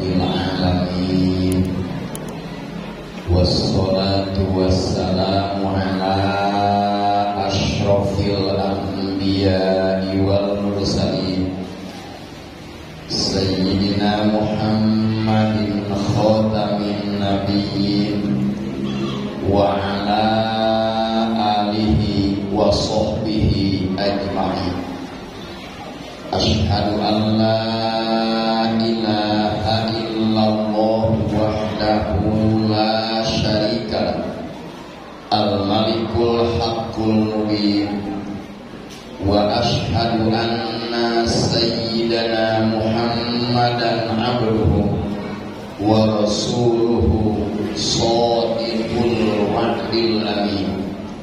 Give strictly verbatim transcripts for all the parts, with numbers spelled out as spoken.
rabbil alamin. Wassalatu wassalamu ala asyrafil anbiya'i wal mursalin Sayyidina Muhammadin khatamin nabiyyin wa ala alihi wa sahbihi ajma'in. Asyhadu an la ilaha illallah wahdahu la syarika lah al-malikul haqqul mubin wa asyhadu anna sayyidana Muhammadan abduhu wa rasuluhu shadiqul wa'dil amin.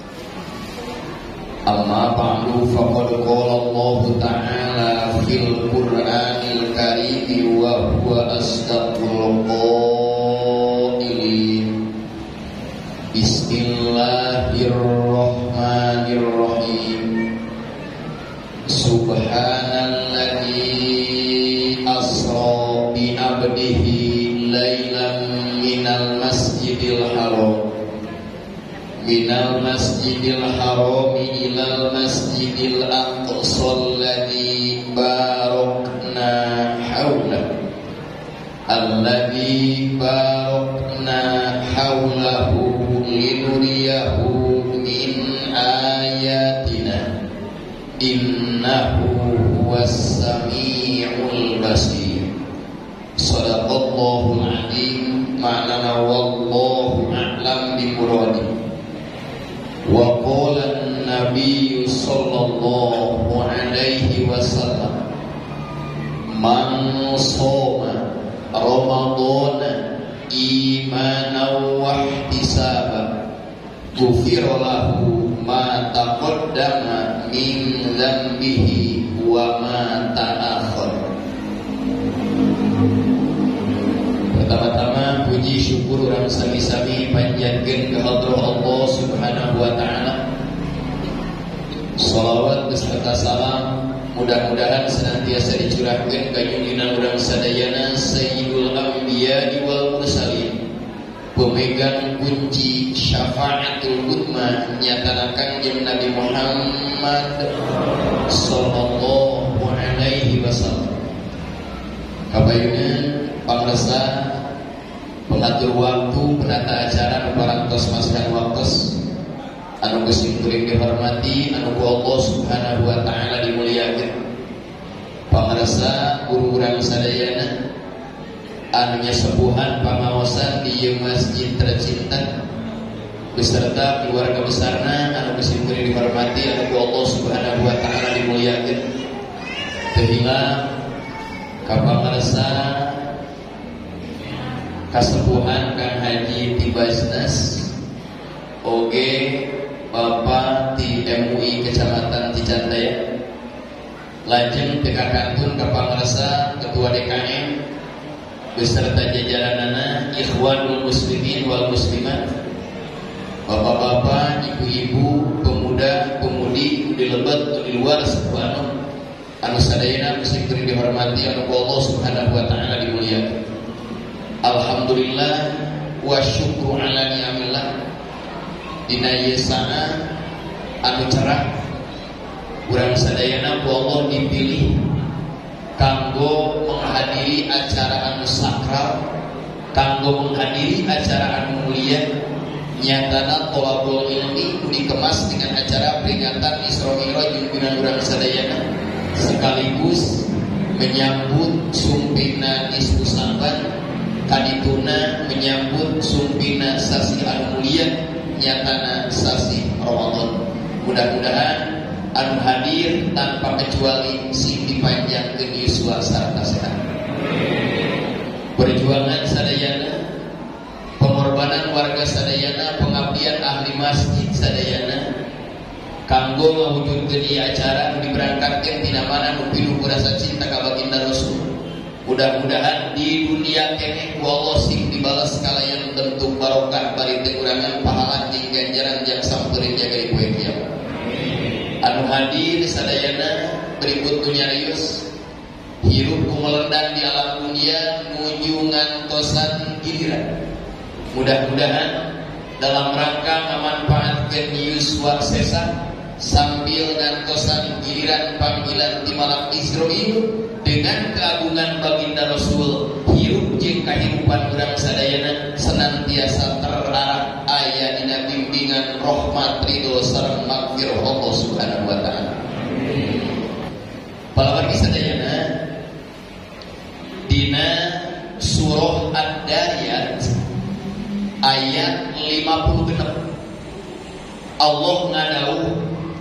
Amma ba'du faqad qala Allah ta'ala fil Qur'anil Karim wa huwa asdaqul qailin. Bismillahirrahmanirrahim. Subhanalladzi asra bi 'abdihi lailan minal masjidil haram minal masjidil haram ilal masjidil aqsa alladzi barakna hawla alladzi barakna hawlahu linuriyahu min ayatina innahu huwas sami'ul basir. Shadaqallahul azim. Ma'ana wallahu a'lam bi muradihi. Wa qala an-nabiy sallallahu alaihi wasallam man shoma ramadhana imanan wa ihtisaban ghufira lahu ma taqaddama min dhanbihi wa ma ta'akhkhara. Pertama-tama puji syukur dan sami-sami panjatkeun ka Allah Subhanahu wa taala. Shalawat beserta salam mudah-mudahan senantiasa dicurahkeun ka junjungan urang sadayana Sayyidul Anbiya'i wal Mursalin, pemegang kunci syafaatul uzma nyatana Kangjeng Nabi Muhammad sallallahu alaihi wasallam. Kabayunan pangresa pengatur waktu, penata acara, nuparantos maskan waktos anu geus kuring dihormati, anu ku Allah Subhanahu wa taala dimuliakeun. Pangresa guru urang sadayana anu nyasepuhan pangaosan di ieu masjid tercinta beserta keluarga besarna anu geus kuring dihormati, anu ku Allah Subhanahu wa taala dimuliakeun. Sehingga ka pangresa kasepuhan Kang Haji Tibasnas oge Bapak di M U I Kecamatan Cicandaya, lajeng teka kantun ka pangresa Ketua D K M beserta jajaranana Ikhwanul Muslimin wal Muslimat, bapak-bapak, ibu-ibu, pemuda, pemudi di lebat di luar sebuah anu sadayana mesti kuring dihormati, anu Allah Subhanahu wa taala dimuliakeun. Alhamdulillah wa syukru ala ni'amillah. Dina ieu sana anu cerah urang sadayana ku Allah dipilih kanggo menghadiri acara anu sakral, kanggo menghadiri acara anu mulia. Nyatana thalabul ilmi dikemas dengan acara peringatan Isra Mi'raj junjungan urang sadayana sekaligus menyambut sumpina nisfu Saban, kadituna menyambut sumpina sasi anu mulia nyatana sasi Ramadan. Mudah-mudahan anu hadir tanpa kecuali sing dipanjangkeun yuswa sarta sehat. Perjuangan sadayana, pengorbanan warga sadayana, pengabdian ahli masjid sadayana kanggo ngawujudkeun ieu acara anu diberangkatkeun tina mana nu pinuh ku rasa cinta ka baginda Rasul. Mudah-mudahan di dunia kene ku Allah sing dibalas kalayan bentuk barokah bari teu urangan pahala jeung ganjaran jang sampeureuh jaga poe kiamat. Anu hadir sadayana berikut dunyarius hirup kumelendan di alam dunia nuju ngantosan giliran. Mudah-mudahan dalam rangka memanfaatkan yuswa sesa sambil ngantosan giliran panggilan di malam Israil dengan keagungan baginda Rasul, hirup jeung kahirupan urang sadayana senantiasa terarah aya dina bimbingan rahmat ridho sareng magfirah Allah Subhanahu wa taala. Palawargi sadayana dina surah Ad-Dariyat ayat lima puluh genep Allah ngadauh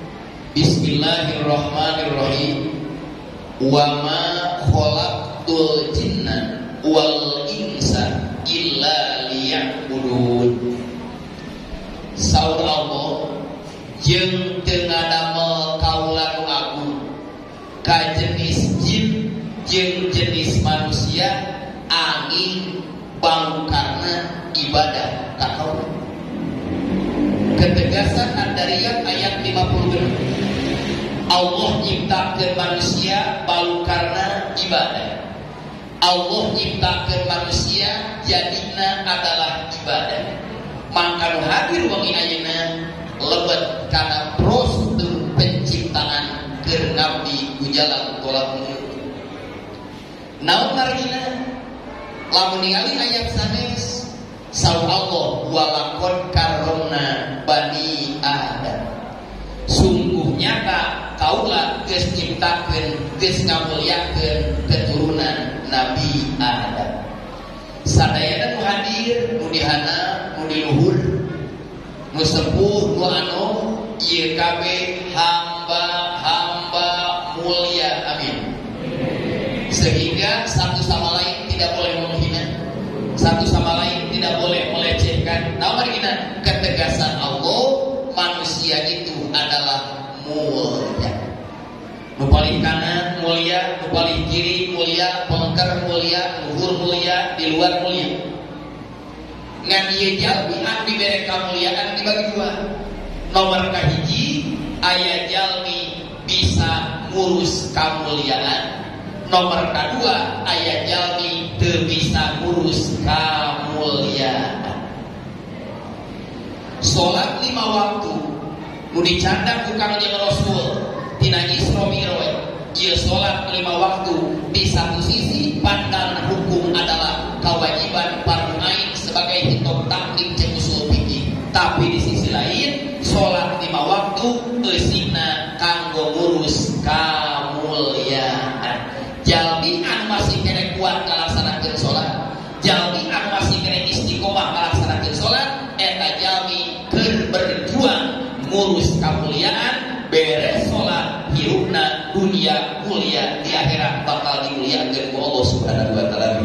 Bismillahirrahmanirrahim wa ma khalaqtul jinna wal insa illa liya'budun. Saur Allah jeung teu ngadamel kaula nu agung ka jenis jin jeung jenis manusia angin bangkarna ibadah ka kaula. Ketegasan Ad-Dariyat ayat lima puluh genep Allah nyiptakeun manusia balu karena ibadah. Allah nyiptakeun manusia jadina adalah ibadah. Maka nu hadir wangi ayeuna lebet kana prosedur penciptaan keur ngabdi ku jalan tolak mulut. Naon margina? Lamun ningali ayat sanes saur Allah walaqad karramna bani Adam. Sungguh nyata kaula geus nyiptakeun geus ngamulyakeun keturunan Nabi Adam. Sadayana nu hadir nu dihana nu di luhur nu sepuh nu anom ieu kabeh hamba-hamba mulia, amin. Sehingga satu sama lain tidak boleh menghina, satu sama lain tidak boleh melecehkan. Nah, margina ketegasan Allah manusia itu adalah mulia. Nu paling kanan mulia, nu paling kiri mulia, pengker mulia, luhur mulia, di luar mulia. Ngan ieu jalmi anu dibere kamuliaan dibagi dua. Nomor kahiji aya jalmi bisa ngurus kamuliaan. Nomor kedua aya jalmi teu bisa ngurus kamuliaan. Salat lima waktu nu dicandak ku Kangjeng Rasul tina Isra Mi'raj. Ieu salat lima waktu di satu sisi pandangan hukum adalah kewajiban fardhu ain sebagai hitung taklif jeung usul fikih, tapi di sisi lain salat lima waktu eusina kanggo ngurus kamuliaan. Jalmi anu masih kene kuat ngalaksanakeun salat, jalmi anu masih kene istiqomah ngalaksanakeun salat, eta jalmi keur berjuang ngurus kamuliaan, beres salat hirupna dunia mulia, di akhirat bakal dimuliakeun ku Allah Subhanahu wa taala.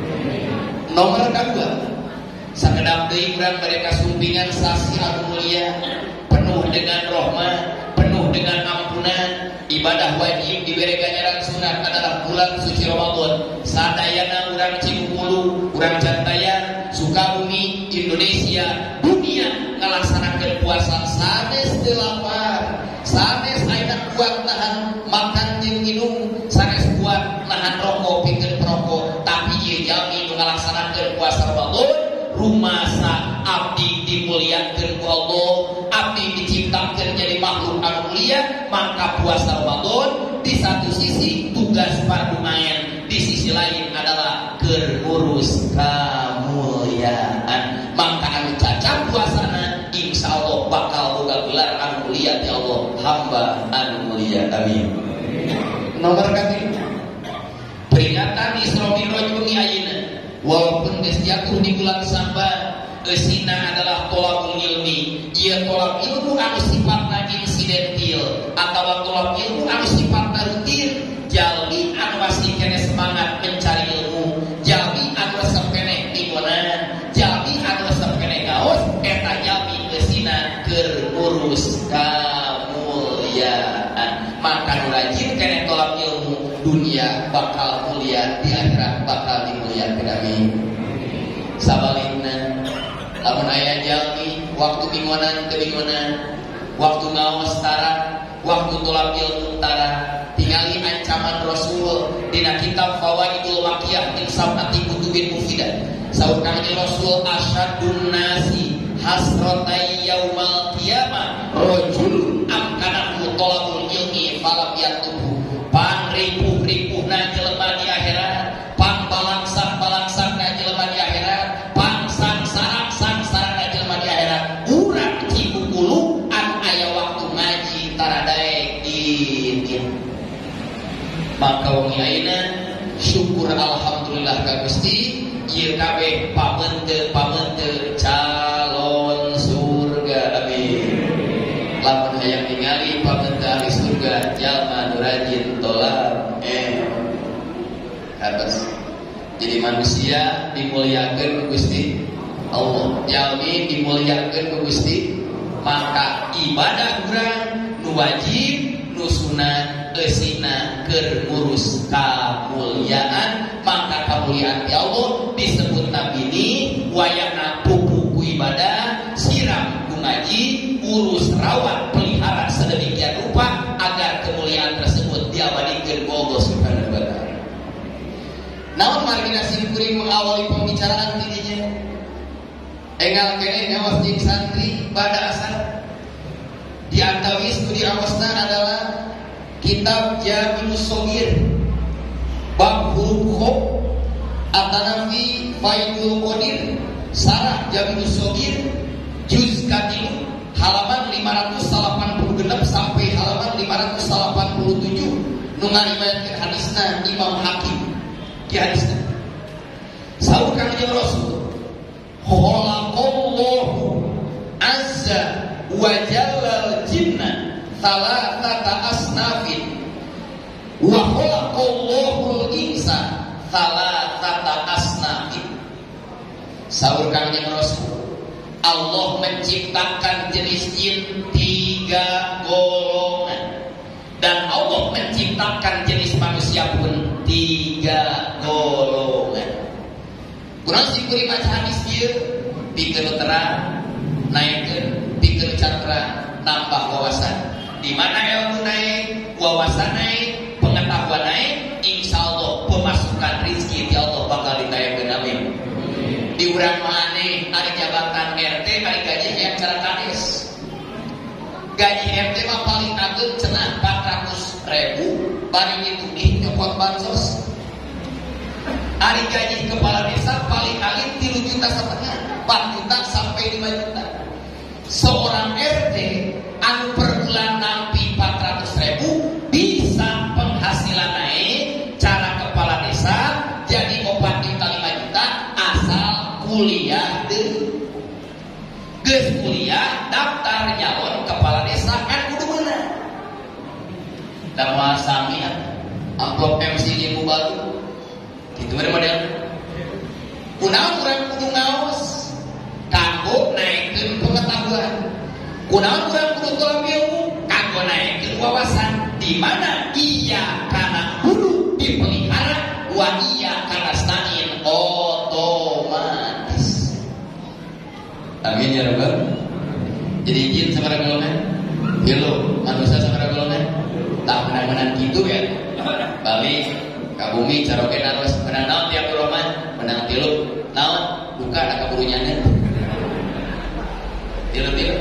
Nomor kedua, sakedap deui urang mereka sumpingan sasi anu mulia penuh dengan rahmat, penuh dengan ampunan. Ibadah wajib diberi ganjaran sunat adalah bulan suci Ramadan. Sadayana urang Cibulu, urang Jantayan, Sukabumi, Indonesia, dunia ngalaksanakeun puasa sanes teu lapar, sanes aya kuat nahan makan jeung minum, sanes kuat nahan rokok pikeun perokok. Tapi ieu jalmi nu ngalaksanakeun puasa Ramadan rumasa abdi dimuliakeun ku Allah, abdi diciptakeun jadi makhluk anu mulia. Maka puasa Ramadan di satu sisi tugas fardhu ain, di sisi lain adalah keur ngurus kamuliaan. Maka anu cacap puasana insyaallah bakal boga gelar anu mulia ti Allah, hamba anu mulia, amin. Nomor katilu peringatan Isra Mi'raj wengi ayeuna walaupun geus jatuh di bulan Saban, eusina adalah tolabul ilmi. Ieu tolab ilmu anu sifatna insidentil atawa tolab ilmu anu sifatna rutin. Jalmi anu masih kene semangat mencari ilmu, jalmi anu resep kene ingonan, jalmi anu resep kene gaos, eta jalmi eusina keur ngurus kamuliaan. Maka nu rajin kene tolab ilmu, dunia bakal mulia, di akhirat bakal dimuliakeun, amin. Sabalikna lamun aya jalmi waktu bingonan teu bingonan, waktu ngaos tara, waktu tolab ilmu tara, tingali ancaman Rasul dina kitab Fawaidul Maqiyah min sab'ati kutubin mufidah. Saur Kanjeng Rasul asyadun nasi hasratai yaumal qiyamah rajulun amkanahu talabul ilmi falam yatubu. Pan ripuh-ripuhna jelema di akhirat, pan balangsak-balangsakna jelema di akhirat, pan sangsara-sangsarana jelema di akhirat. Urang ciku kulu anu aya waktu ngaji taradaek di maka wong ayeuna syukur alhamdulillah ka Gusti ieu kabeh pamenteun-pamenteun calon surga amin. Lamun hayang ningali pamenteun ahli surga jalma nu rajin tolak eh atas. Jadi manusia dimuliakeun ku Gusti Allah, jalmi dimuliakeun ku Gusti, maka ibadah urang nu wajib nu sunat eusina keur ngurus kamuliaan, maka kamuliaan ti Allah disebut nabi ini wayahna pupuk ku ibadah, siram ku ngaji, urus rawat pelihara sedemikian rupa agar kemuliaan tersebut diabadikeun ku Allah Subhanahu wa taala. Namun margina simkuring mengawali pembicaraan tidinya enggal kene ngawas jeung santri pada asar di antawis studi awasna adalah kitab Jami'us Shaghir bab huruf kho At-Tanafi Faidul Qadir sarah Jami'us Shaghir juz katilu halaman lima ratus delapan puluh enam sampai halaman lima ratus delapan puluh tujuh nu ngariwayatkeun hadisna Imam Hakim di hadisna saur Kanjeng Rasul khalaqallahu azza wa jalla jinna thalathata asnafin wa khalaqallahu al-insa thalathata asnafin. Saur Kanjeng Rasul, Allah menciptakan jenis jin tiga golongan dan Allah menciptakan jenis manusia pun tiga golongan. Kurang sikuri maca hadis ieu pikeun terang naikkeun pikeun cakra nambah wawasan. Di mana ilmu naik, wawasan naik, pengetahuan naik, insya Allah pemasukan rezeki di Allah bakal ditayakeun amin. Di urang maneh ari jabatan R T ari gaji yang cara kades. Gaji R T mah paling ageun cenah empat ratus ribu bari itu nih nyopot bansos. Ari gaji kepala desa paling alit tiga juta setengah, empat juta sampai lima juta. Seorang R T anu per bulan nampi empat ratus ribu bisa penghasilan naik cara kepala desa jadi empat juta lima juta asal kuliah deh. Geus kuliah daftar nyalon kepala desa kan kudu meunang. Da moal sami amplop M C di baru. Kitu mah model. Kunaon urang kudu ngaos kanggo naikeun pengetahuan. Kunaon urang kudu tolong ilmu kanggo naikeun wawasan. Di mana iya kana kudu dipelihara wa iya kana stain otomatis. Amin ya rabbal. Jadi jin sabaraha golongan? Gelo, manusia sabaraha golongan? Tak menang-menang gitu ya. Balik ka bumi caroge naros menang naon tiap Rahman menang tilu naon buka ada kaburunyana tilu-tilu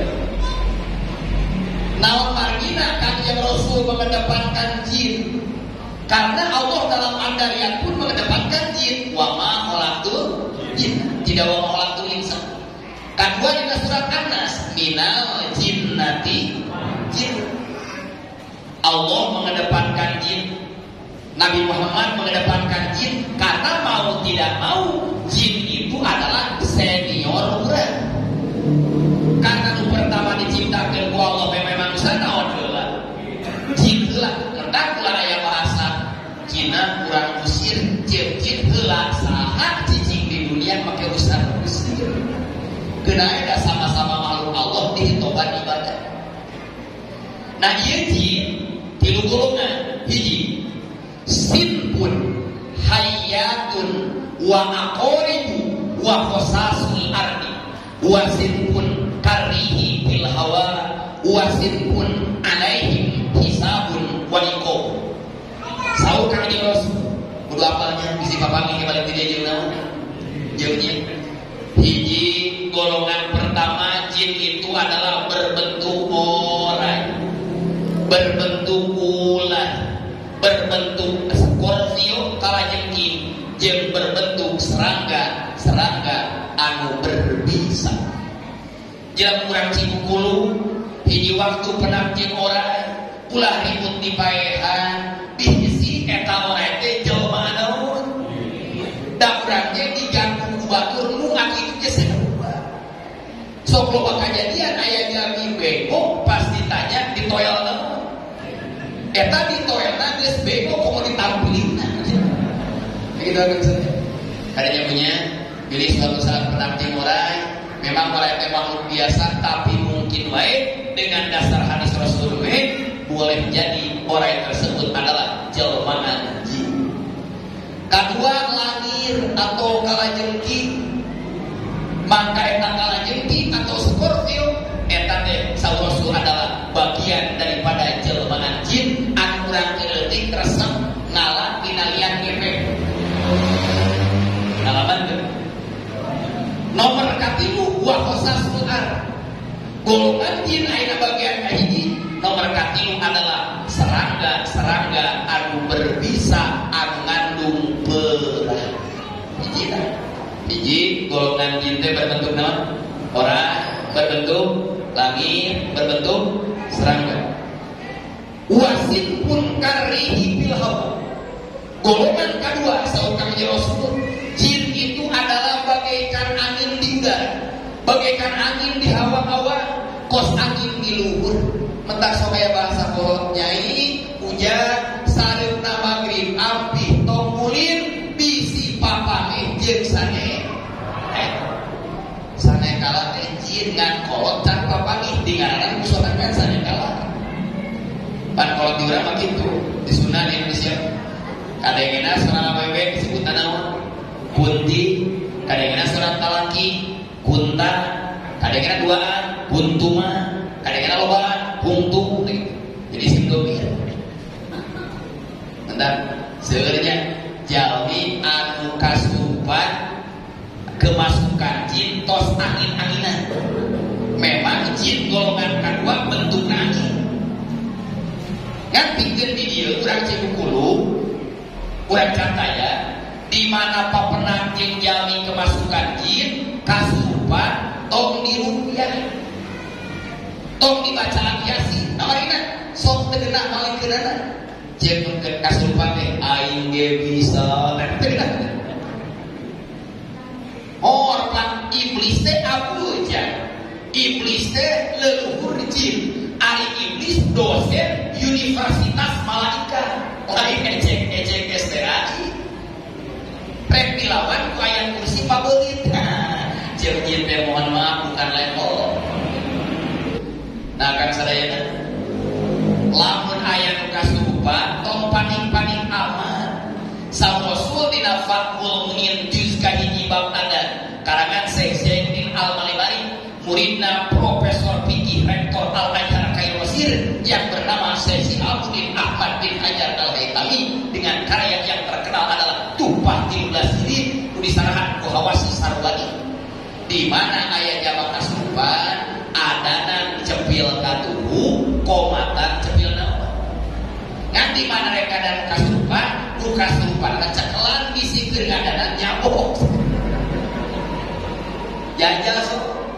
naon margina Kanjeng Rasul mengedepankan jin karena Allah dalam andarian pun mengedepankan jin wa ma khalaqtul jin tidak wa ma khalaqtul insa. Kedua di surat An-Nas minal jinnati jin Allah mengedepankan jin, Nabi Muhammad mengedepankan jin karena mau tidak mau jin itu adalah senior urang. Karena nu pertama diciptakeun ku Allah memang manusia naon heula? Jin heula. Ngertak ulah aya bahasa Cina urang usir, jin heula saha cicing di dunia make usah usir. Keuna eta sama-sama makhluk Allah dihitoban ibadah. Nah ieu jin tilu golongan hiji sinpun hayatun wa aqoribu wa qasasul ardi wa sinpun karihi fil hawa wa sinpun alaihim hisabun wa iqab. Saur Kanjeng Rasul kudu apalnya bisi papangi ke balik dia jeung naon jeung jin. Hiji golongan pertama jin itu adalah berbentuk orang, berbentuk ular, berbentuk skorpio kalajengking, jeung berbentuk serangga, serangga anu berbisa. Jalan kurang Cibukulu hiji waktu penang jeung orang ulah ribut di paehan bisi eta orang teh jelema naon da urang teh diganggu ku batur nu akitu ge saeueuh sok loba kajadian aya jalmi bego pas ditanya ditoel naon eta ditoelna geus bego komo ditampilina kitu kan kadanya punya pilih suatu saat penang jeung orang memang orang teh makhluk biasa tapi mungkin wae dengan dasar hadis Rasulullah boleh menjadi orang yang tersebut adalah jelmaan jin. Kedua langir atau kalajengking, maka eta kalajengking atau skorpio eta teh saursu adalah bagian daripada jelmaan jin anu urang leutik resep ngalah pinalian efek. Ngalaman teu? Nomor katilu wa qasasul ar. Golongan jin ayeuna bagian kahiji nomor katilu adalah serangga-serangga anu berbisa anu ngandung perah. Hiji tah. Hiji golongan jin teh berbentuk naon? Orang, berbentuk langit, berbentuk serangga. Wasin pun karihi bil hawa. Golongan kedua saur kami Rasul, jin itu adalah bagaikan angin di udara, bagaikan angin di hawa-hawa, kos angin di luhur. Mentak sok aya bahasa kolot nyai hujan sareupna magrib ampih tongkulin bisi papange jeung sane eh sane kala teh jin ngan kolot can papange dingaranan sorangan sane kala pan kolot di urang mah kitu di Sunda di Indonesia kadengena sareng awewe disebutna naon kunti kadengena sareng talaki kunta kadengena duaan buntuma kadang-kadang lobaan, buntu, jadi sindomir. Bentar, sebenarnya jalmi anu kasurupan kemasukan jin tos angin-anginan. Memang jin golongan kedua bentuk angin. Ngan pikir di dia urang Cibukulu, urang Cantaya, di mana papenang jin jalmi kemasukan jin kasurupan tong dirupiah. Tong dibaca Yasin, namarina sok tegena malikeunana. Jeung mungkin kasurupan teh aing ge bisa tegena. Orpan iblis teh abuja. Iblis teh leluhur jin. Ari iblis dosen Universitas Malaikat. Lain ejek-ejek S T A I. Rek dilawan ku aya kursi pabeulit. Jeung jin teh mohon maaf bukan level. Nah kan sadayana lamun aya nu kasurupan tong paning-paning aman. Sang Rasul dina Fathul Muin juz kahiji bab adan karangan Syekh Zainuddin Al-Malibari muridna Profesor Fikih Rektor Al-Azhar Kairosir yang bernama Syekh Sihabuddin Ahmad bin Hajar Al-Haytami dengan karya yang terkenal adalah Tuhfatul Lasidin disarahan ku Hawasi Sarwani di mana aya jamak kasurupan adanan cepil katuhu komatan cepil naon ngan di mana rek adanan kasurupan nu kasurupan cekelan bisikeun adanan nyabok jajal sok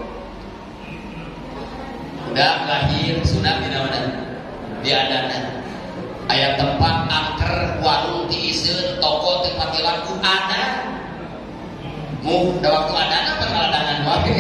udah lahir sunat di mana di adanan aya tempat angker warung tiiseun toko tempat laku ada mu da waktu adanan apa adanan wae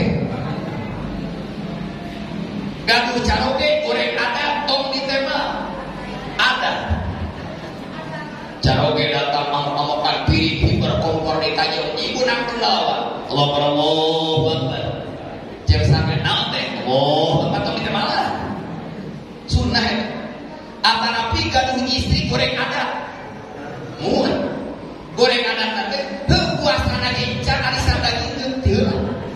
gaduh caroge goreng ada tong ditema ada caroge datang mamuk-mamukan piring berkompor ditanya ibu nang tulawa Allah Allahu Akbar jeung sampe naon teh oh tempat tong ditema lah sunnah atanapi gaduh istri goreng ada mun goreng ada teh heuh puasana encan ari sadaging teu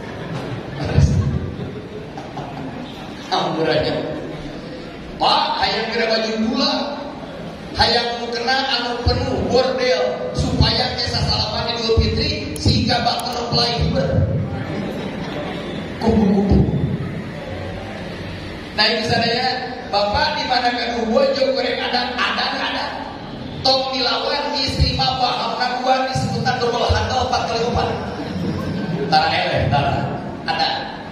amburannya Pak, hayang kira baju gula hayang nu kena anu penuh bordel supaya biasa salaman Idul Fitri sehingga butterfly ber kupu-kupu. Nah itu sadaya bapak di mana kan bojo goreng ada ada ada tong dilawan istri mah paham nakuan disebutan double handle empat kali empat tara eleh tara ada.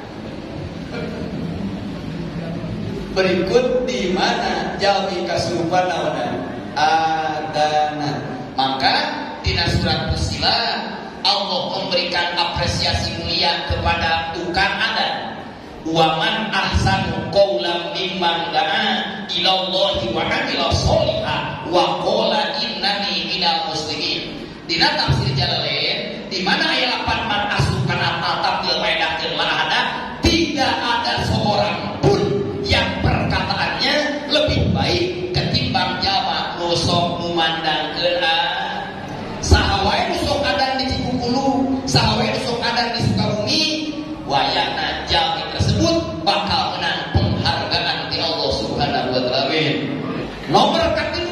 Berikut di mana jalmi kasurupan nawana adana. Maka di surat Fussilat Allah memberikan apresiasi mulia kepada tukang adat. Waman ahsanu qawlan mimman da'a ila Allahi wa 'amila sholihan wa qala innani minal muslimin. Dina tafsir Jalalain di mana ayat delapan man asukan atap fil maidah la ada, tidak ada seorang pun yang perkataannya lebih baik ketimbang jama nusok memandangkeun sahawae nusok adan di Cikukulu, sahawae nusok adan di Sukabumi, wayana jami tersebut bakal menang penghargaan di Allah Subhanahu wa taala. Nomor ketiga,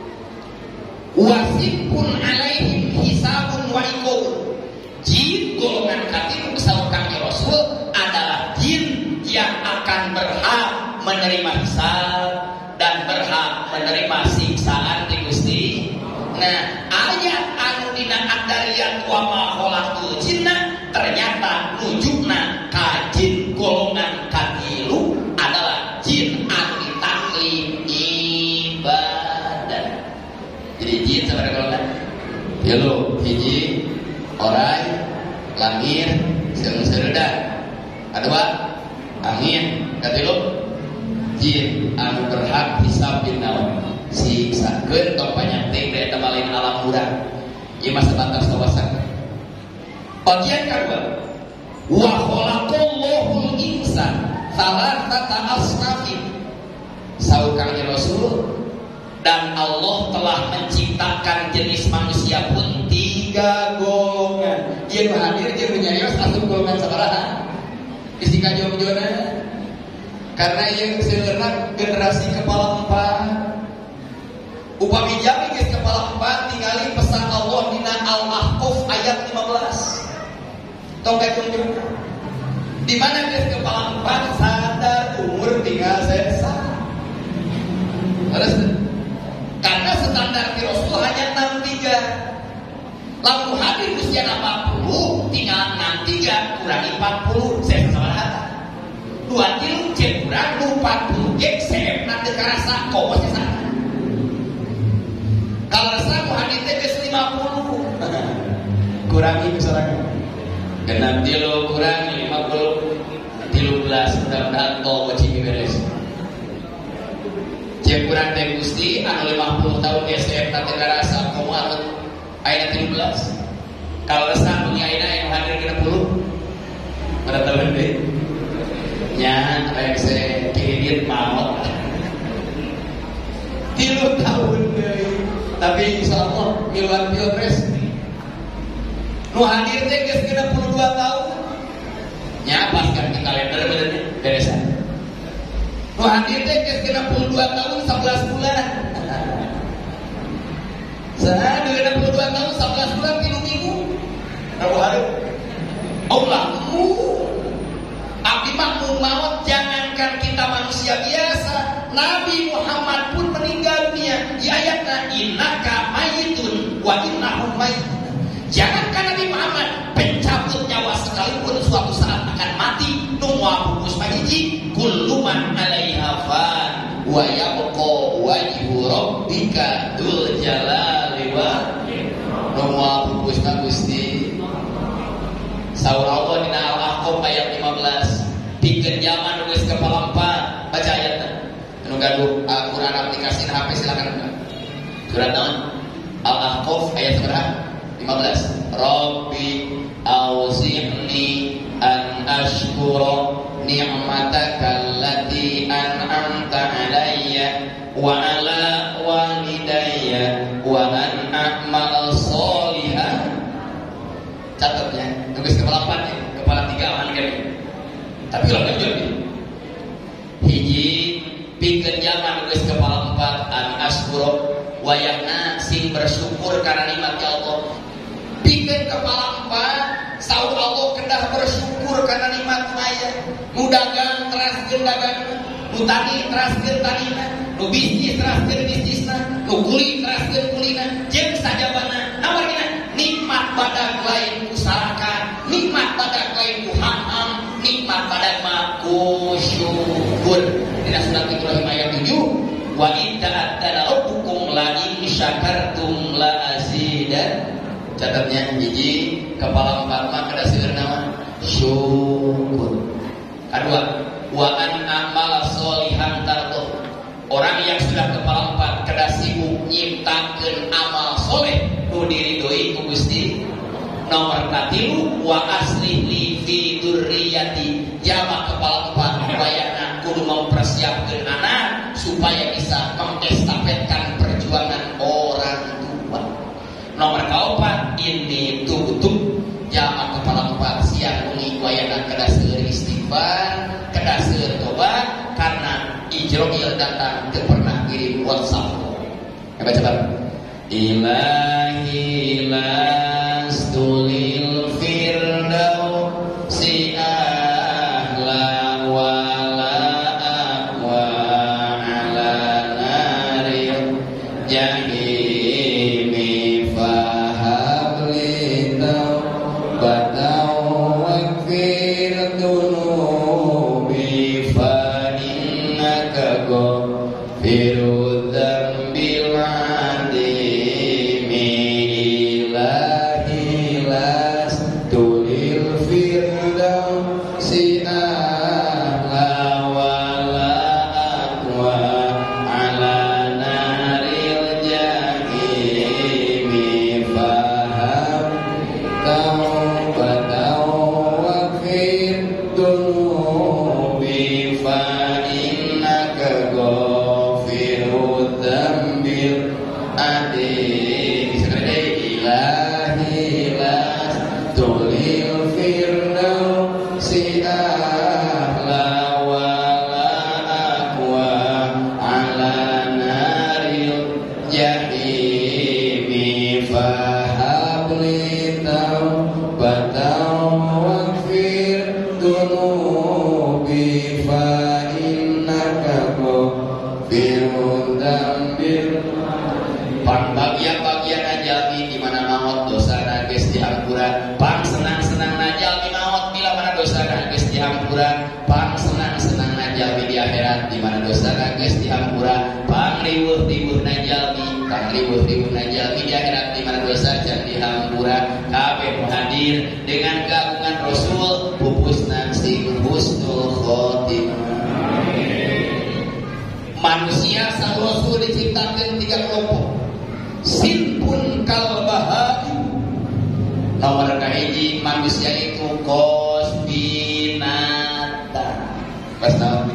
wasifun alaihim hisabun wa iqabun. Jin golongan ketiga bersaukan Rasul adalah jin yang akan berhak menerima hisab dan berhak menerima siksaan di Gusti. Nah, ayat anu dina ad-dariyat wa ma khalaqtul jinna ternyata nunjukna ka jin golongan katilu adalah jin anu ditaklif ibadah. Jadi jin sabaraha golongan? Ya lo, hiji orai, langir, seung-seureudad. Kadua, angin, katilu jin anu berhak hisab dina siksakeun tong panyanteng da eta balain alam urang. Ieu mah sebatas kawasan. Bagian kedua, wa khalaqallahu al-insan thalathata asnafin. Saukang Rasul, dan Allah telah menciptakan jenis manusia pun tiga golongan. Ieu hadir jeung nyarios asup golongan sabaraha? Istika jawab-jawabna. Karena yang sebenarnya generasi kepala empat, upami jami guys kepala empat tinggali pesan Allah dina Al-Ahqaf ayat lima belas. Tongkat tunjuk. Di mana guys kepala empat sadar umur tinggal sesa. Terus karena standar di Rasul hanya enam puluh tiga. Lalu hadir usia empat puluh tinggal enam puluh tiga kurangi empat puluh saya sama hata. Dua tilu cek kurang empat puluh cek saya nanti kerasa kau masih sana. Kalau rasa aku hadir teges lima puluh kurangi misalnya genap tilu kurang lima puluh tilu belas mudah-mudahan kau kecil beres. Cek kurang teh Gusti anu lima puluh tahun S M nanti kerasa kau anut ayat tilu belas. Kalau rasa punya ayat yang hadir genap puluh pada tahun deh. Nya kayak saya kredit maut tilu tahun deh, tapi insya Allah miluan pilpres nu hadir teh geus genep puluh dua tahun nya paskan di kalender benernya beresan nu hadir teh geus genep puluh dua tahun sebelas bulan saha genep puluh dua tahun sebelas bulan tilu minggu berapa hari Allah mu abdi makmum maut. Jangankan kita manusia biasa, Nabi Muhammad pun meninggal dunia. Di ayatnya innaka mayitun wa innahum mayitun. Jangankan Nabi Muhammad, pencabut nyawa sekalipun suatu saat akan mati. Numwa bungkus mahiji kullu man 'alaiha fan wa yabqa wajhu rabbika dzul jalali wa ikram. Numwa bungkus Gusti. Saur Allah dina Al-Ahqaf ayat lima belas. Pikeun zaman nulis kepala empat baca ayatna. Anu gaduh Al-Qur'an aplikasi H P silakan buka. Surat naon? Al-Ahqaf ayat berapa? lima belas. Rabbi auzi'ni an ashkura ni'mataka allati an'amta 'alayya wa 'ala walidayya wa an a'mal sholihan. Catatnya, tugas kepala empat ya, kepala tiga aman kan. Tapi kalau lanjut nih, hiji pikeun jaman tugas kepala empat an askuro wayahna sing bersyukur karena nikmat Allah. Pikeun kepala empat saur Allah kedah bersyukur karena nikmat aya. Nu dagang teraskeun dagangna, nu tani teraskeun tanina, nu bisnis teraskeun bisnisna, nu kuli teraskeun kulina, jeung sajabana. Nawarna nikmat badag lain usarakan, nikmat badag lain kuham, nikmat badag mah kusyukur. Dina surat Ibrahim ayat tujuh, wa idza atana rabbukum la in syakartum la azidan. Catatnya hiji kepala empat mah kada seueur naon syukur. Kedua, wa an amal sholihan tardo. Orang yang sudah kepala empat kada sibuk nyiptakeun amal soleh nu diridoi ku Gusti. Nomor katilu, wa aslih li fi dzurriyyati. Jama kepala empat bayana kudu mempersiapkeun anak supaya bisa mengestafetkan perjuangan orang tua. Nomor kaopat, ini tutup jama kepala empat siang wengi wayana kada seueur istighfar, kada seueur tobat karena Ijroil datang teu pernah kirim WhatsApp. Coba coba. Ilahi lastulil firdausi ahla wala aqwa ala naril jahimi fahabli taubatau wakfir dunubi fa innaka ghafirud dzambil adimi ilahi lastulil firdausi ahla wala aqwa ala naril jahimi fahab taubatau wakfir dunubi fa innaka ghafirud dzambil adim. Sekali ilahi lastulil firdausi ahla wala aqwa ala naril jahimi fahabli taubatau wakfir dunubi fa innaka ghafirud dzambil. Pan bagian-bagian najami di mana maut dosana geus dihampura, pan senang-senang najami maut bila mana dosana geus dihampura, pan senang-senang najami di akhirat di mana dosana geus dihampura, pan riweuh-riweuh najami, pan riweuh-riweuh najami di akhirat di mana dosa can dihampura. Kabeh hadir dengan keagungan Rasul pupusna sing husnul khotimah. Manusia sang Rasul diciptakan tiga kelompok. Sinpun kal bahai. Nomor kahiji manusia itu kos binatang. Pas tahu?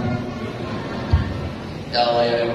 Ya Allah ya.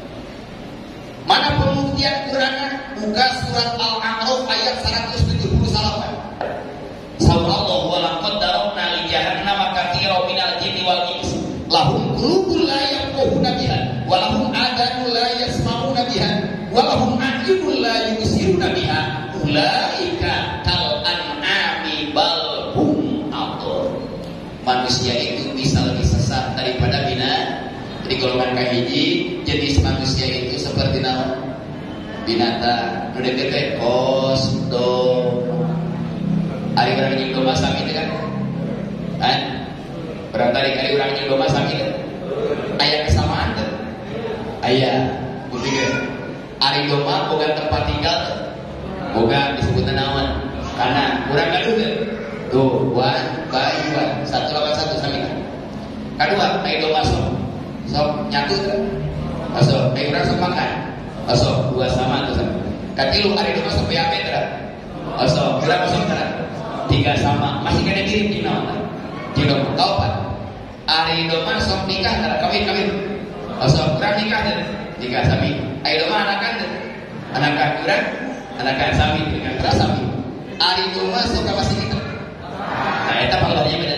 Mana pembuktian Qurannya? Buka surat Al-A'raf ayat seratus tujuh puluh delapan. Sallallahu wa laqad darabna li jahannama katsiran minal jinni wal ins. Lahum qulubun la yafqahuna biha wa lahum adhanun la yasma'una biha wa lahum a'yunun la yubsiruna biha ulaika kal an'ami bal hum adall. Manusia itu bisa lebih sesat daripada binatang. Di golongan kahiji jenis manusia itu seperti naon? Binatang. Nu deket teh kos do. Ari urang jeung domba sami teh kan? Hah? Barangkali kali urang jeung domba sami teh. Aya kesamaan teh. Aya. Buktikan. Ari domba boga tempat tinggal teh. Boga disebutna naon? Kana urang gaduh teh. Tuh, wan, bayuan, satu lawan satu sami kan. Kadua, ai domba sok. Sok nyatu teh. Masuk, ai urang sok makan. Masuk, dua sama tuh sama. Katilu ari domba sok beame teh. Masuk, urang masuk teh. Tiga sama, masih kena mirip di naon? Di domba kaopat. Ari domba sok nikah teh, kawin-kawin. Masuk, urang nikah teh. Tiga sami. Ai domba anakan teh. Anakan urang, anakan sami dengan terus sami. Ari domba sok masih nikah. Nah, eta panggalnya beda.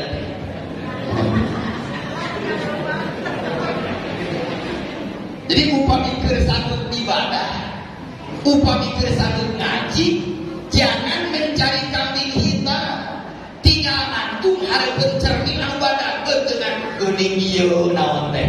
Jadi upami keur satu ibadah, upami keur satu ngaji, jangan mencari geuning ieu naon teh.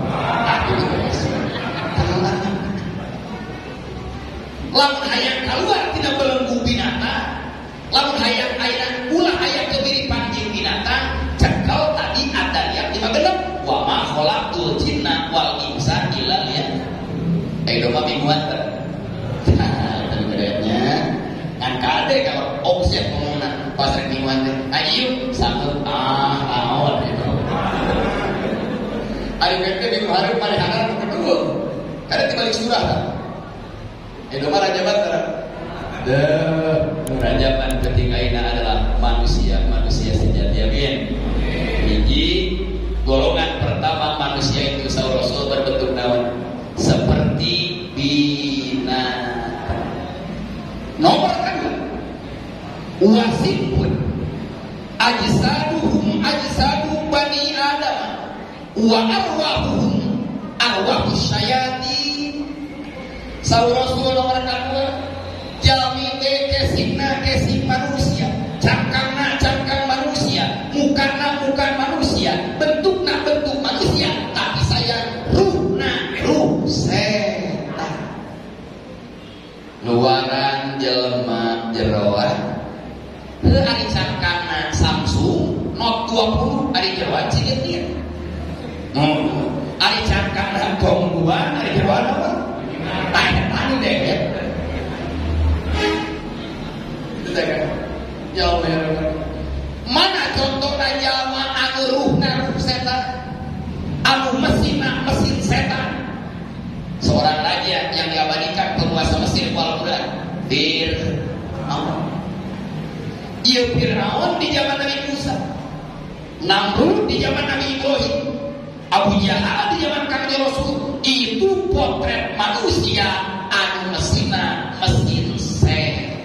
Lamun hayang keluar tina belenggu binatang, lamun hayang ayeuna ulah hayang kemiripan jeung binatang, cekel tadi ada yang lima genep wa ma khalaqtul jinna wal insa illa liya'budun. Eh domah mingguan teh. Nah, dan bedanya kan kade kalau omset ngomongna pas rek mingguan teh. Ayo sanggup ah aon gitu. Ari bente minggu hari mari hangar kedua. Kada dibalik surah tah. Eh domah rajaban teh. Deh, rajaban ketiga ini adalah manusia, manusia sejati. Amin. Hiji golongan pertama manusia itu saur Rasul berbentuk naon? Seperti binatang. Nomor kedua, wasifun ajsaduhum ajsadu bani Adam wa arwahuhum arwahus syayatin. Saur Rasul nomor kedua, jalmi teh kesingna kesing manusia, cangkangna cangkang manusia, mukana muka manusia, bentukna bentuk manusia, tapi saya ruhna ruh setan. Luaran jelema jeroan heuh ari cangkangna Samsung Note dua puluh ari jeroan cilik dia. Hmm. Ari cangkangna Gongguan ari jeroan apa? Tanya-tanya deh ya. Ya Allah, mana contohna jalma anu ruhna ruh setan, anu mesinna mesin setan. Seorang raja yang diabadikan penguasa Mesir wal Quran, Fir'aun. Ieu Fir'aun di zaman Nabi Musa, Namrud di zaman Nabi Ibrahim, Abu Jahal di zaman Kanjeng Rasul. Itu potret manusia anu mesinna mesin setan.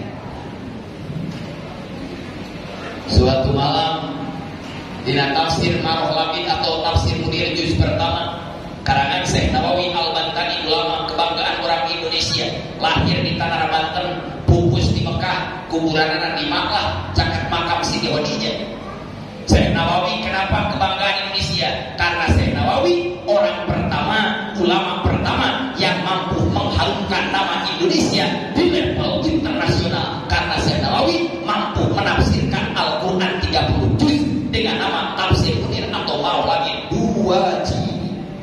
Suatu malam dina tafsir Maroh Labid atau tafsir Munir juz pertama karangan Syekh Nawawi Al-Bantani, ulama kebanggaan orang Indonesia, lahir di tanah Banten, pupus di Mekah, kuburanana di Makkah, caket makam Siti Khadijah. Syekh Nawawi kenapa kebanggaan Indonesia? Karena Syekh Nawawi orang pertama, ulama pertama yang mampu mengharumkan nama Indonesia di level internasional. Karena Syekh Nawawi mampu menafsirkan Al-Quran tiga puluh juz dengan nama tafsir Munir atau Maroh Labid dua jilid.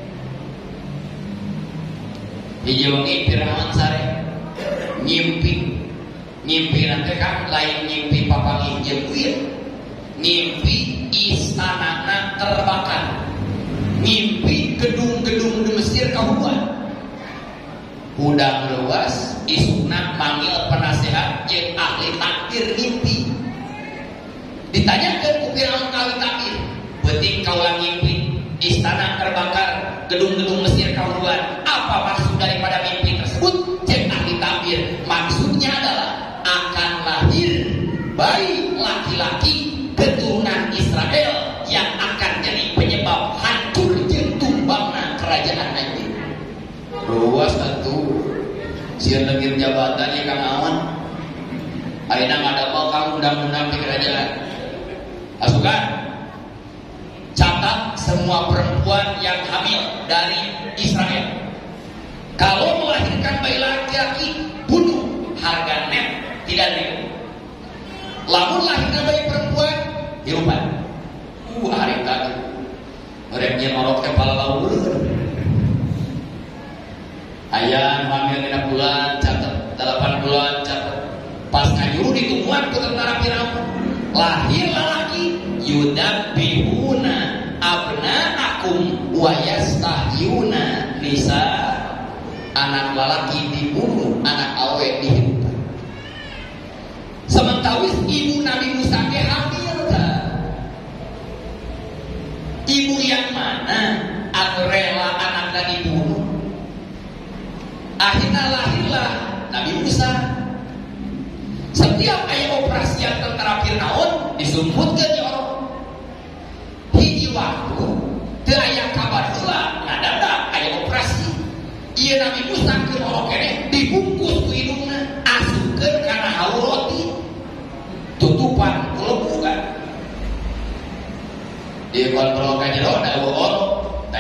Dijelengi Fir'aun sare ngimpi, ngimpi nanti kan lain ngimpi papangih jeung kuil, ngimpi istanana terbakar, ngimpi gedung-gedung di Mesir kahuruan. Udang luas isukna manggil penasehat jeung ahli takdir ngimpi. Ditanyakan ku Fir'aun kali takdir, beuting kaulah ngimpi istana terbakar, gedung-gedung Mesir kahuruan. Apa maksud daripada mimpi tersebut? Jeung ahli takdir, maksudnya adalah akan lahir bayi laki-laki keturunan Israel yang akan jadi penyebab hancur jeung tumbangna kerajaan anjeun. Luas atuh. Sieun leungir jabatannya Kang Awan. Ayeuna ngadapel Kang undang-undang di kerajaan. Asukan. Catat semua perempuan yang hamil dari Israel. Kalau melahirkan bayi laki-laki, bunuh, harga net tidak ada. Lamun lahirkan bayi perempuan, hirupan. Uh, hari tadi mereknya norok kepala laur. Ayah hamil dina bulan catat, delapan bulan catat. Pas kanyuru ditungguan ku tentara Firaun. Lahir laki yudabbihuna abna'akum wa yastahyuna nisa. Anak lelaki dibunuh, anak awe dihidupkan. Sementara ibu Nabi Musa ke hamil tak? Ibu yang mana anu rela anaknya dibunuh? Akhirnya lahirlah Nabi Musa. Setiap ayat operasi yang tentara Fir'aun disumputkan ya orang. Hiji waktu teu aya kabar heula ngadadak aya operasi. Ieu Nabi Musa keur orang kene dibungkus ku hidungna, asupkeun kana haur roti. Tutupan kelebu kan. Di kontrol ka jero da orang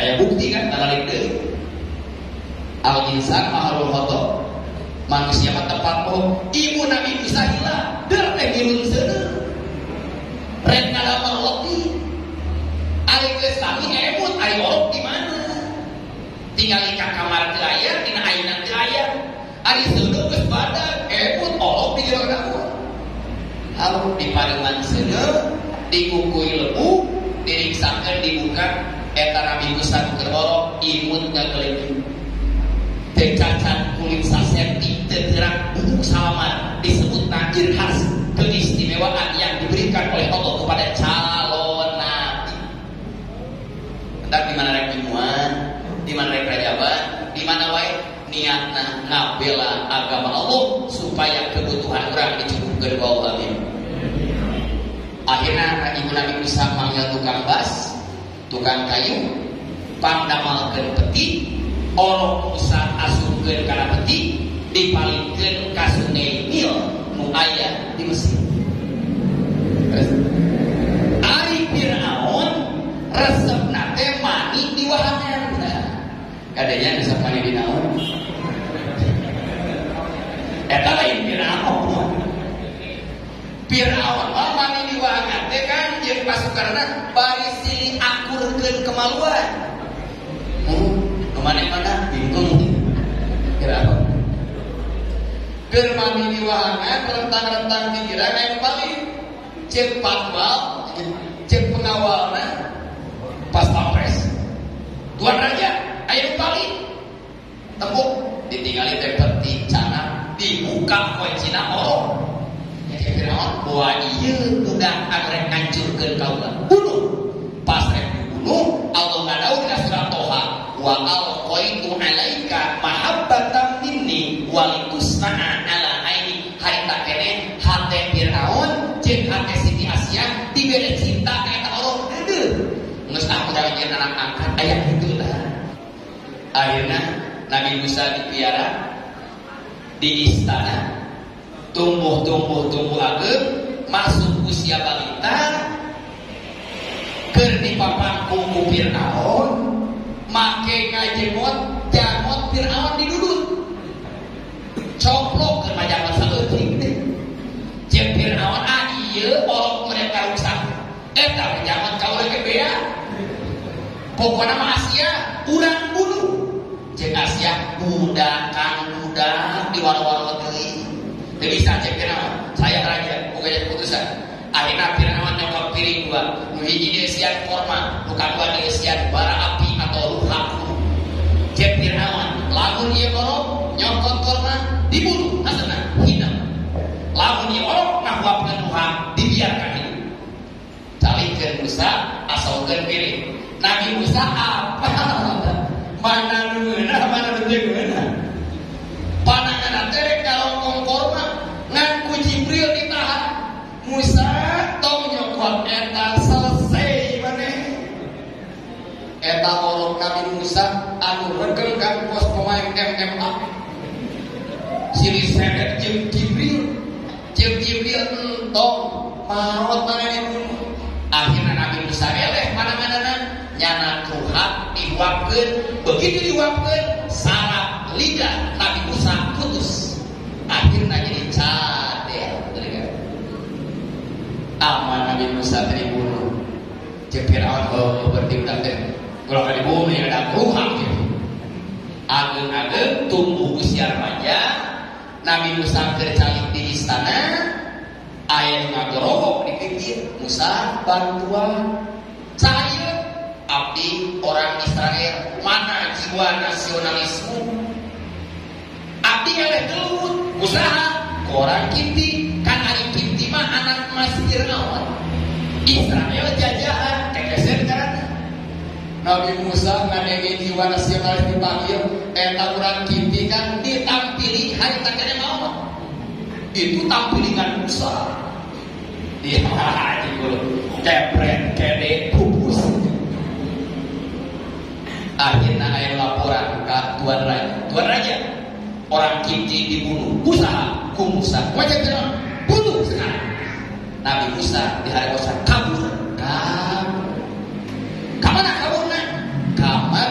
Aya bukti kan balik deui. Al insan mahalul khoto. Manusia mah tepat oh ibu Nabi Musa hilang der teh dirun seuneu. Ren ngalamar lopi. Ari geus sami emut ari orok di mana? Tinggal di kamar teu aya, dina ayeuna teu aya. Ari seuneu geus badag, emut orok di jero dapur. Lalu diparingan seuneu, dikukui lebu, diriksakeun dibuka eta Nabi Musa keur orok imut ngakeleukeun. Teu cacat kulit sasenti teu gerak bubuk salaman disebut nakir khas keistimewaan yang diberikan oleh Allah kepada calon nabi. Entah di mana rek dimuan, di mana rek rajaban, di mana wae niatna ngabela agama Allah supaya kebutuhan orang dicukupkeun ku Allah. Amin. Akhirnya ibu Nabi Musa manggil tukang bas, tukang kayu, pangdamalkeun peti, orok Musa asupkeun kana peti, dipalingkeun ka Sungai Nil nu aya di Mesir. Ari Firaun resepna teh mani di wahangan. Kadenya resep mani di naon? Eta lain Firaun. Firaun mah mani di wahangan teh kan jeung pasukanna bari silih akurkeun kemaluan. Hmm, kemana-mana bingung. Kira apa? Keur mani di wahangan rentang-rentang pikiran yang balik. Cek patwal, cek pengawalna, pas pampres. Tuan Raja, ayo balik. Tepuk, ditinggali teh peti canak, dibuka kuncina orang. Jadi Firaun, wah iya udah akrek ngancurkeun kaula. Bunuh. Pas rek dibunuh, Allah ngadaun ka surat Toha, wa alqaitu alaika mahabbatan minni wa litusna'a ala aini. Harita kene hate Firaun jeung hate Siti Asia dibere cinta ka eta Allah deudeuh. Geus aku jadi anak angkat aya kitu lah. Akhirna Nabi Musa dipiara di istana, tumbuh-tumbuh tumbuh ageng, masuk usia balita, keur dipapangku ku Firaun, make ngajemot jamot Firaun didudut. Coplok ke majalah saleutik teh. Jeung Firaun ah ieu orok mereka rusak. Eta jaman kaula ge bea. Pokona mah Asia urang bunuh. Jeung Asia budakan budak di waro-waro teuing. Teu bisa cek Firaun. Saya raja, boga keputusan. Akhirna Firaun nyokot piring dua. Nu hiji dieusian korma, nu kadua dieusian bara api atau ruha. Cek Firaun, lamun ieu orok nyokot korma dibunuh, asana hidup. Lamun ieu orok ngahuapkeun ruha dibiarkan hidup. Calikeun Musa asalkeun piring. Nabi Musa apa? Mana ngeunah, mana teu ngeunah. Pananganna teh kalau kongkorma ngan ku Jibril ditahan. Musa tong nyokot eta selesai maneh. Eta orok Nabi Musa anu regeng ka pos pemain M M A. Silih sedek jeung Jibril. Jeung Jibril entong marot maneh dibunuh. Akhirna Nabi Musa eleh pananganna nyana ruhat diuapkeun, begitu diuapkeun saraf lidah Nabi Musa putus. Akhirna jadi cadel. Aman Nabi Musa dibunuh. Jeung Firaun oh bertindak teh. Kalau dibunuh ya ada ruhat gitu. Ageng-ageng tumbuh usia remaja. Nabi Musa kercalik di istana. Aya ngagerobok dipikir Musa bantuan saya abdi orang Israel mana jiwa nasionalisme abdi eleh gelut usaha orang kinti kan ari kinti mah anak mas Firaun Israel jajahan kegeser karana Nabi Musa ngadenge jiwa nasionalis dipanggil eta urang kinti kan ditampili harita kene mau itu tampilingan Musa. Dia haji guru, kepret kede pupus. Akhirnya ayat laporan ke Tuan Raja. Tuan Raja, orang Kinti dibunuh. Usaha, ku Musa. Wajib jangan bunuh sekarang. Nabi Musa di hari Musa kabur. Kabur. Kamana kaburna? Kamar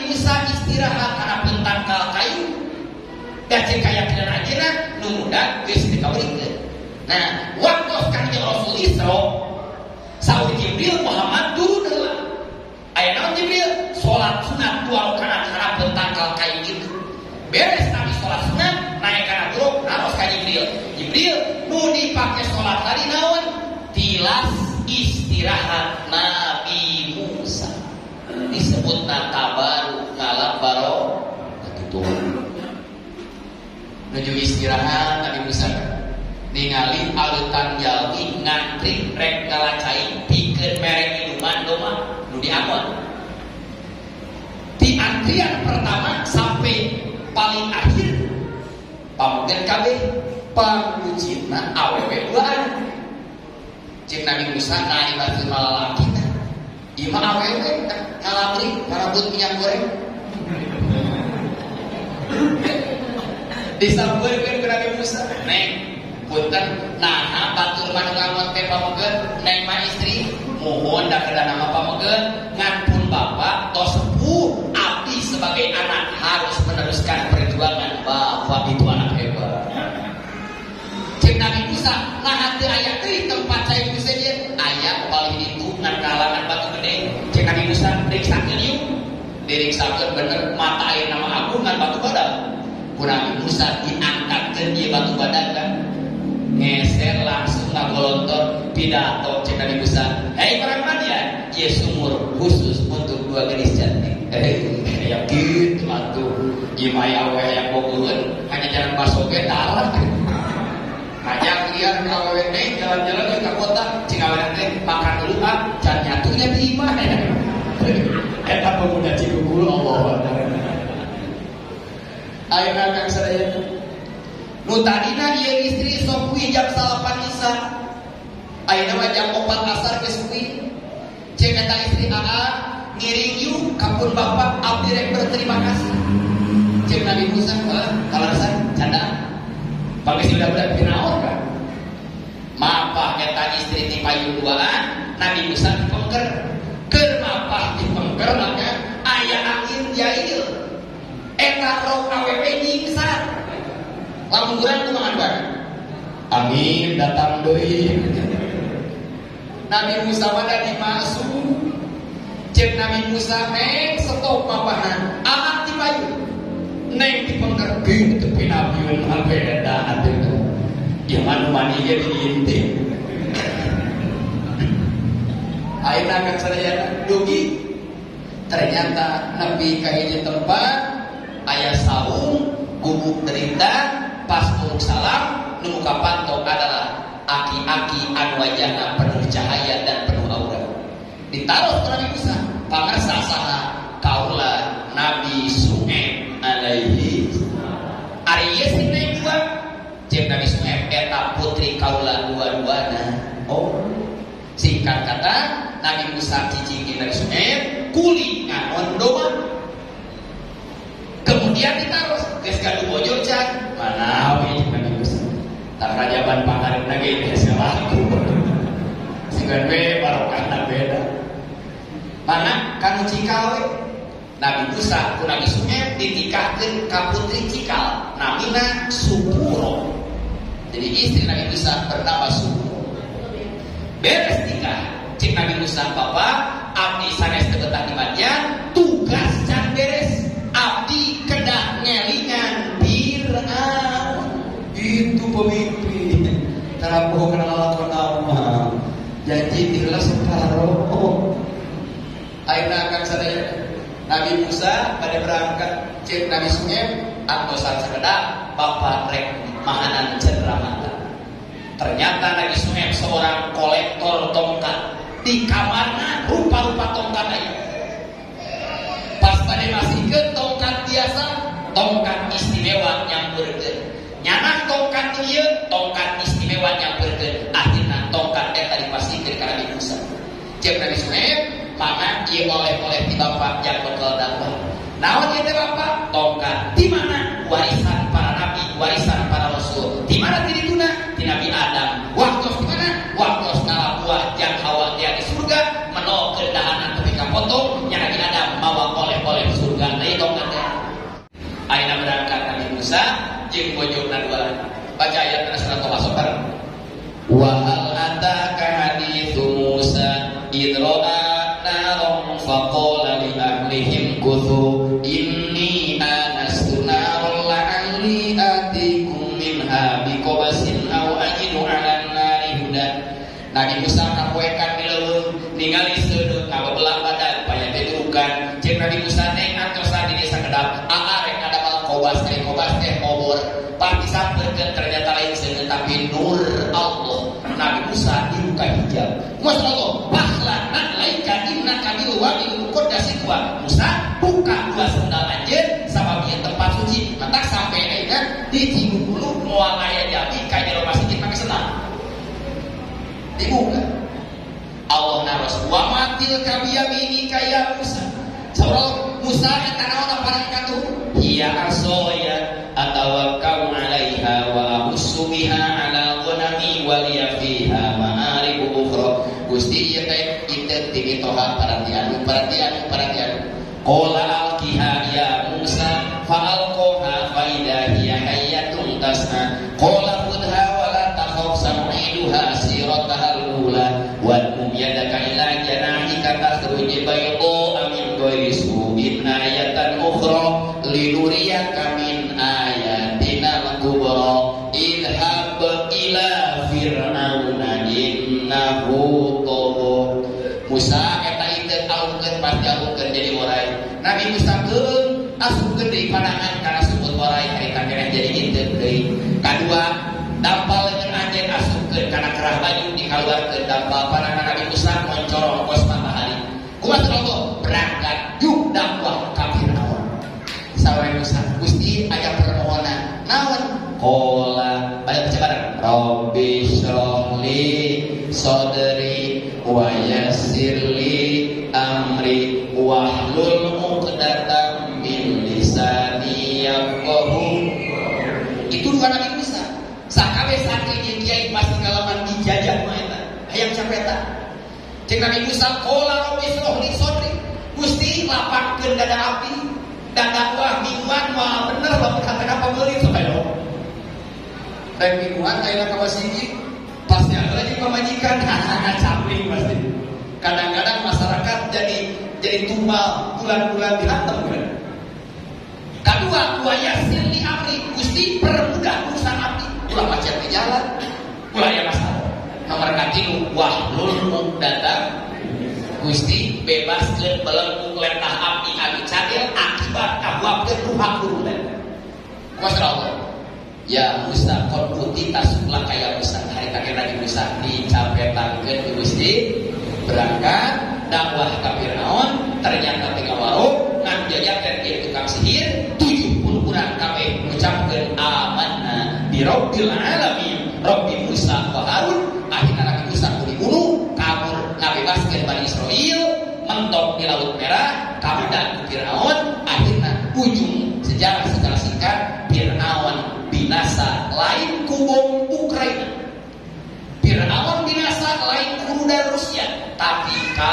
Musa istirahat karena pentangkal kayu. Dan cek keyakinan akhirnya numudan geus dikaburikeun. Nah, waktu Kanjeng Rasul Isra saur Jibril Muhammad turun heula. Aya naon Jibril? Salat sunat dua rakaat karena pentangkal kayu itu. Beres Nabi salat sunat naik kana truk naros ka Jibril. Jibril nu dipake salat tadi naon? Tilas istirahat Nabi Musa. Disebut nakabaru ngalabaro gitu. Nuju istirahat Nabi Musa ningali aleutan jalmi ngantri rek ngalacai pikeun merek minuman domah nu diamon. Di antrian pertama sampai paling akhir pamugen kabeh pangujina awewe duaan. Cek Nabi Musa na ibatul malalakina ima awewe ngalabri parabut minyak goreng disampeurkeun ke Nabi Musa. Neng punten nah batur manungan teh pamugen neng mah istri mohon da kedah nama pamugen ngan pun bapak tos sepuh abdi sebagai anak harus meneruskan perjuangan bapak itu anak hebat. Cek Nabi Musa nah teu aya teh tempat saya Musa dia aya paling itu ngan kalangan batu gede. Cek Nabi Musa riksakeun yuk diriksakeun bener mata air nama aku ngan batu badan. Nabi Musa diangkatkeun ieu batu badan kan ngeser langsung ngagolontor pidato cek Nabi Musa. Hei para madian, ieu sumur khusus untuk dua gadis cantik. Eh, ya gitu atuh. Ieu mah awe yang bogoheun hanya jalan basoge darah. Ngajak liar ka awewe teh jalan-jalan ke kota, cing awewe teh makan dulu ah, can nyatunya di imah. Eta pemuda Cikugul Allah. Ayeuna kang sadaya nu tadina ieu istri sok kuy jam salapan Isya ayeuna mah jam opat asar geus kuy cek eta istri aa ngiring yuk kapun bapak abdi rek berterima kasih cek Nabi Musa heeh kalarasan canda panggeus udah berat pinaon kan mapah eta istri ti payu duaan Nabi Musa dipengker keur mapah dipengker maka aya angin jail eta rok awewe nyingsan lamun urang kumaha bae amin datang deui Nabi Musa mah da dimasuk cek Nabi Musa neng stop mapahan amat di payu neng dipengker geung teu pinabiun mah beda atuh ieu mah mani ge diintip ayeuna kan sadaya dugi ternyata Nabi ka hiji tempat ayah saung, gubuk derita, pas turuk salam, nu muka pantok adalah aki-aki anu wajahna penuh cahaya dan penuh aura. Ditaruh ke Nabi Musa, pangarsa saha kaula Nabi Su'aib alaihi. Ari ieu sinten dua, cek Nabi Su'aib eta putri kaula dua-duana. Oh, singkat kata Nabi Musa cicing Nabi Su'aib kuli nganon domah. Kemudian ditaruh geus gaduh bojo can manawi Nabi Musa tak rajaban pangareupna ge geus laku singgan we barokahna beda mana kanu cikal we Nabi Musa ku Nabi Su'aib dinikahkeun ka putri cikal namina Supuro jadi istri Nabi Musa bernama Supuro beres nikah cik Nabi Musa papa abdi sanes teu betah di Madian tugas can beres abdi kedah ngelingan Fir'aun itu pemimpin tarapuh kenal lakon Allah janji tinggal separuh ayeuna kang sadaya Nabi Musa pada berangkat cek Nabi Su'aib antosan sekedap bapak rek mahanan cendera mata ternyata Nabi Su'aib seorang kolektor tongkat di kamarna rupa-rupa tongkat aja pas pada masih ke tongkat biasa tongkat istimewa yang bergen nyanak tongkat ieu tongkat istimewa yang bergen akhirna tongkat eta dipasikeun ka Nabi Musa cek Nabi Su'aib mangga ieu oleh-oleh di bapak yang bekal dakwah naon ieu teh bapak tongkat di mana warisan para nabi warisan para rasul di mana tirituna di Nabi Adam waktu di mana waktu ngala buah jang Hawa dia di surga menol kerendahanan ketika potong nya Nabi Adam mawa oleh-oleh surga Musa jeung bojona dua. Baca ayat surat Toha sobar. Wa hal ataka haditsu Musa idra'a narum faqala li ahlihim kuthu inni anastu narum la'alli atikum minha biqabasin aw ajidu 'alan nari hudan. Nabi Musa ngapoekan mileuweung ningali seudeuh kabebelah badan paya teh durukan jeung Nabi Musa teh antosa di desa kedap aa rek ngadamel kobas teh kobas teh obor pasti sampeukeun ternyata lain seuneu tapi nur Allah. Nabi Musa dibuka hijab. Masya Allah, pahlana laika inna kamilu wa bil qudasi wa Musa buka dua sendal anjeun sababnya tempat suci. Matak sampai ayeuna di Cibubulu moal aya jadi ka jero masjid make sendal. Dibuka. Allah naros wa matil kabiyamini kaya Musa. Saurang Musa eta naon aparan katu? Hiya asoya atawakkau 'alaiha wa ahussu biha 'ala ghanami wa liya fiha ma'arib ukhra. Gusti ieu teh inteu ti Toha perhatian perhatian perhatian. Qala alqiha ya Musa fa alqaha fa idza hiya hayyatun tas'a. Qala khudha wa la takhaf sanu'iduha siratal ula wa kum yadaka ila janahika takhruj bayda min ghairi su'in ayatan ukhra linuriyaka min ayatina kubra idhab ila fir'auna innahu tagha. Musa eta inteu alungkeun pasti alungkeun jadi warai. Nabi Musa keun asupkeun deui panangan kana sumut warai harita keneh jadi inteu deui. Kadua dampal jeung anjeun asupkeun kana kerah baju dikaluarkeun dampal panangan Nabi Musa moncorong pos matahari. Kumaha Allah berangkat yuk dakwah ka Firaun. Sawe Musa Gusti aya permohonan naon? Qala aya baca bareng Rabbi shrahli sadri wa yassirli amri wahlul 'uqdatam min lisani yafqahu. Itu dua Nabi Musa. Sakawe sakit jeung kiai pasti ngalaman dijajah mah eta. Hayang capeta. Jeung Nabi Musa qala rabbi shrahli sadri. Gusti lapangkeun dada api. Dada gua mingguan mah bener lamun kenapa meuli sampai lo. Dan mingguan aya ka wasiji pasti ada lagi pemajikan capling pasti. Kadang-kadang masyarakat jadi jadi tumbal bulan-bulan dihantem kan. Kedua, wa yassir li amri. Gusti permudah urusan abdi. Ulah macet di jalan. Ulah aya masalah. Nomor katilu wahlul 'uqdatam. Gusti bebaskeun belenggu letah abdi anu cadel akibat kabuabkeun ruha kurunan. Masya Allah. Ya Musa qad utita supla kaya Musa hari kakek Nabi Musa dicapetangkeun ku Gusti berangkat dakwah ka Firaun ternyata teu ngawarok ngan jajakeun ieu tukang sihir tujuh puluh urang kabeh ngucapkeun amanna bi rabbil alamin rabbi Musa wa Harun. Akhirna Nabi Musa dibunuh kabur ngabebaskeun Bani Israil mentok di Laut Merah kabudak ku Firaun. Akhirna ujung sejarah secara singkat Firaun binasa lain ku bom Ukraina. Firaun binasa lain ku rudal Rusia tapi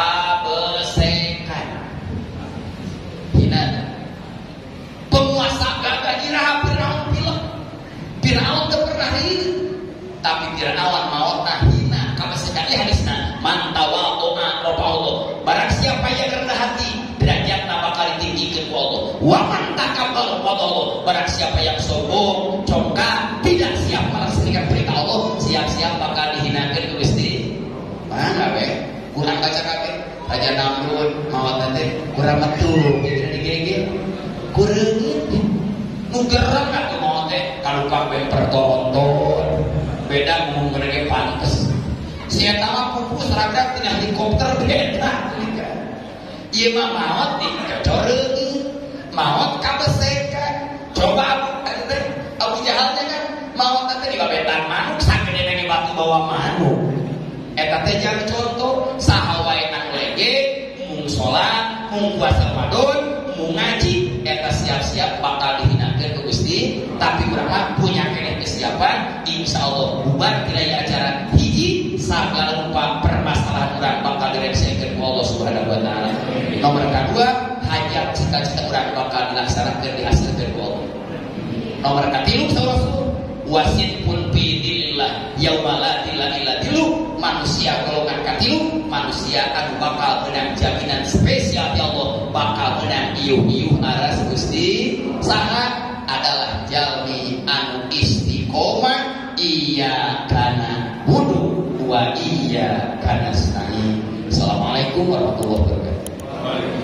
kabesekan. Hina penguasa gagah iraha Firaun pilek. Firaun teu pernah rieu tapi Firaun maotna hina kabesekan. Ieu hadisna man tawadhu'a Allah. Barang siapa yang rendah hati derajatna bakal ditinggikan ku Allah. Wa man takabbara Allah. Barang siapa yang sombong, congkak, tidak siap melaksanakan perintah Allah, siap-siap bakal dihinakan ku Gusti. Mana we? Kurang baca kabeh. Raja Namrud maot teh kurang metu gitu digege. Kurang gitu. Nu gerem atuh maot teh kalau kabeh pertonton. Beda ngomong ge pantes. Si eta mah pupus ragak tina helikopter beda. Ieu mah maot dikecoreukeun. Maot kabesekan. Coba Abu Jahal teh kan maot teh di babetan manuk sakeudeuna ge batu bawa manuk. Eta teh jadi contoh saha wae anu lege mung salat, mung puasa Ramadan, mung ngaji, eta siap-siap bakal dihinakeun ku Gusti, tapi urang mah punya keneh kesiapan insyaallah bubar tina ieu acara hiji sagala rupa permasalahan urang bakal diresikeun ku Allah Subhanahu wa taala. Nomor kedua, hajat cita-cita urang bakal dilaksanakeun dihasilkeun ku Allah. Nomor katilu saur Rasul wasit pun bidillah yaumala ila tilu manusia golongan katilu manusia anu bakal menang jaminan spesial ya Allah bakal menang iuh-iuh aras Gusti saha adalah jalmi anu istiqomah iya kana wudu wa iya kana nasta'in. Assalamualaikum warahmatullahi wabarakatuh.